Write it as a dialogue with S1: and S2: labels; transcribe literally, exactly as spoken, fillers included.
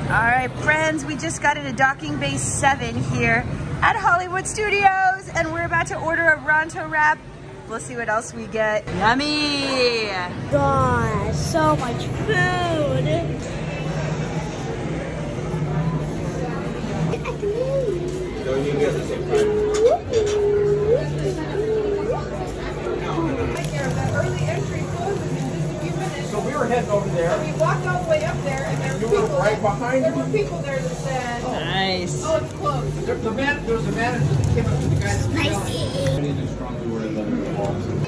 S1: All right, friends, we just got into docking bay seven here at Hollywood Studios, and we're about to order a Ronto wrap. We'll see what else we get. Yummy!
S2: God, so much food.
S3: So we were heading over there.
S4: We walked all the way up there, and there were
S3: You
S4: people.
S3: were right behind
S4: There
S3: me.
S4: were people there that said, "Oh,
S1: Nice.
S4: oh it's closed."
S3: There, the man, there was a manager that came up to the guy that was selling.
S2: Spicy.
S3: I need to strongly worded letter to all.